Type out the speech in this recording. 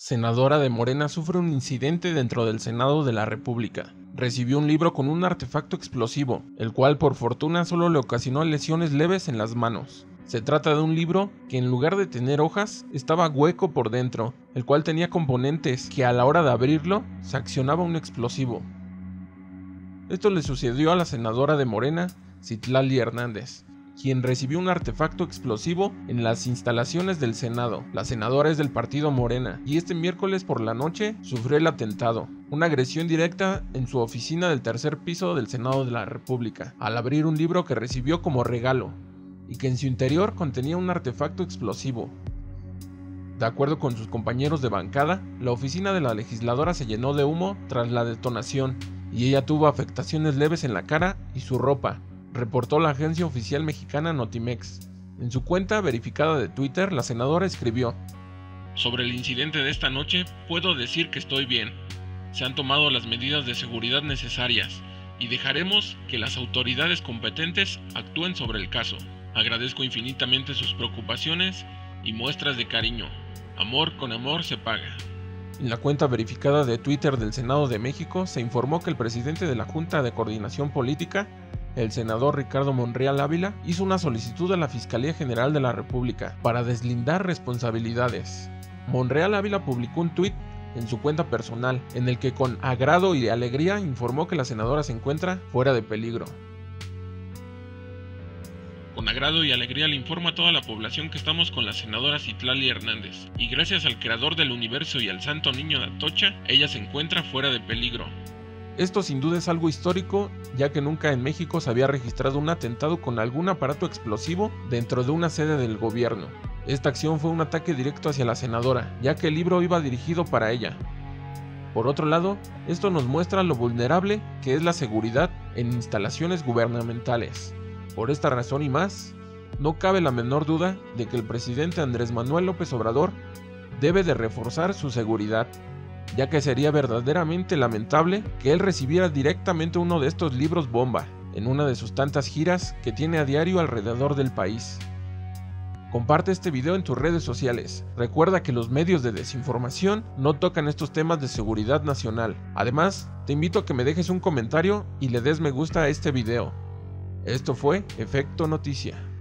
Senadora de Morena sufre un incidente dentro del Senado de la República. Recibió un libro con un artefacto explosivo, el cual por fortuna solo le ocasionó lesiones leves en las manos. Se trata de un libro que en lugar de tener hojas, estaba hueco por dentro, el cual tenía componentes que a la hora de abrirlo, se accionaba un explosivo. Esto le sucedió a la senadora de Morena, Citlali Hernández, quien recibió un artefacto explosivo en las instalaciones del Senado. La senadora es del partido Morena y este miércoles por la noche sufrió el atentado, una agresión directa en su oficina del tercer piso del Senado de la República, al abrir un libro que recibió como regalo y que en su interior contenía un artefacto explosivo. De acuerdo con sus compañeros de bancada, la oficina de la legisladora se llenó de humo tras la detonación y ella tuvo afectaciones leves en la cara y su ropa, reportó la agencia oficial mexicana Notimex. En su cuenta verificada de Twitter, la senadora escribió: "Sobre el incidente de esta noche, puedo decir que estoy bien. Se han tomado las medidas de seguridad necesarias y dejaremos que las autoridades competentes actúen sobre el caso. Agradezco infinitamente sus preocupaciones y muestras de cariño. Amor con amor se paga". En la cuenta verificada de Twitter del Senado de México se informó que el presidente de la Junta de Coordinación Política, el senador Ricardo Monreal Ávila, hizo una solicitud a la Fiscalía General de la República para deslindar responsabilidades. Monreal Ávila publicó un tuit en su cuenta personal, en el que con agrado y alegría informó que la senadora se encuentra fuera de peligro. Con agrado y alegría le informo a toda la población que estamos con la senadora Citlali Hernández, y gracias al creador del universo y al santo niño de Atocha, ella se encuentra fuera de peligro. Esto sin duda es algo histórico, ya que nunca en México se había registrado un atentado con algún aparato explosivo dentro de una sede del gobierno. Esta acción fue un ataque directo hacia la senadora, ya que el libro iba dirigido para ella. Por otro lado, esto nos muestra lo vulnerable que es la seguridad en instalaciones gubernamentales. Por esta razón y más, no cabe la menor duda de que el presidente Andrés Manuel López Obrador debe de reforzar su seguridad, ya que sería verdaderamente lamentable que él recibiera directamente uno de estos libros bomba en una de sus tantas giras que tiene a diario alrededor del país. Comparte este video en tus redes sociales. Recuerda que los medios de desinformación no tocan estos temas de seguridad nacional. Además, te invito a que me dejes un comentario y le des me gusta a este video. Esto fue Efecto Noticia.